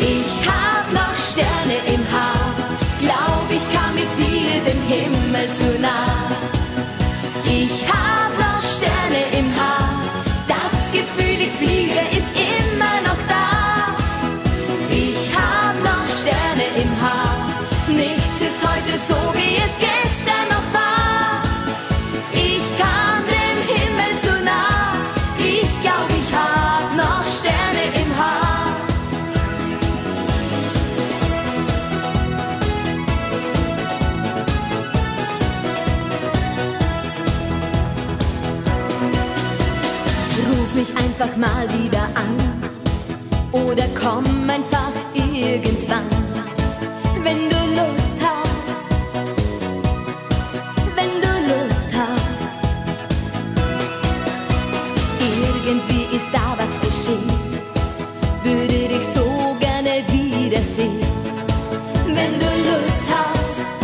Ich hab noch Sterne im Haar, glaub ich kam mit dir dem Himmel zu nah. Ich hab noch Sterne im Haar, das Gefühl, ich fliege, ist immer noch da. Ich hab noch Sterne im Haar, nichts ist heute so, wie es gestern noch war. Ich kam dem Himmel zu nah, ich glaub, ich hab noch Sterne im Haar. Ruf mich einfach mal wieder an oder komm einfach irgendwann, wenn du Lust hast, wenn du Lust hast. Irgendwie ist da was geschehen, würde dich so gerne wiedersehen, wenn du Lust hast,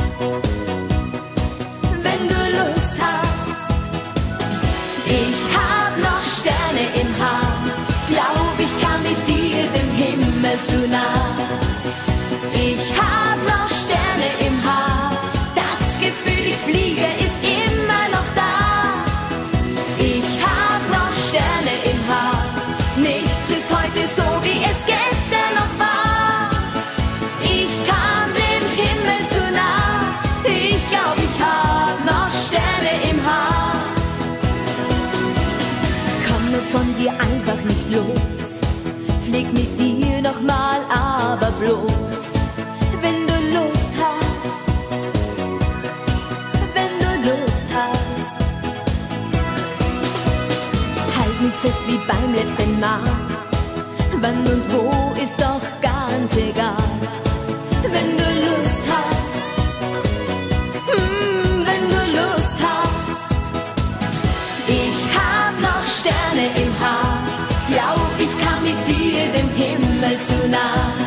wenn du Lust hast. Ich hab noch Sterne im Haar, glaub ich kam mit dir dem Himmel zu nah. Ich hab noch Sterne im Haar, das Gefühl, ich fliege, ist immer noch da. Ich hab noch Sterne im Haar, nichts ist heute so, wie es gestern noch war. Ich kam dem Himmel zu nah, ich glaub, ich hab noch Sterne im Haar. Komm nur von dir einfach nicht los, flieg mit dir noch mal, aber bloß, wenn du Lust hast, wenn du Lust hast. Halt mich fest wie beim letzten Mal, wann und wo ist doch ganz egal, wenn du Lust hast, wenn du Lust hast. Ich hab noch Sterne im Haar, glaub ich kam mit dir dem Himmel zu nah.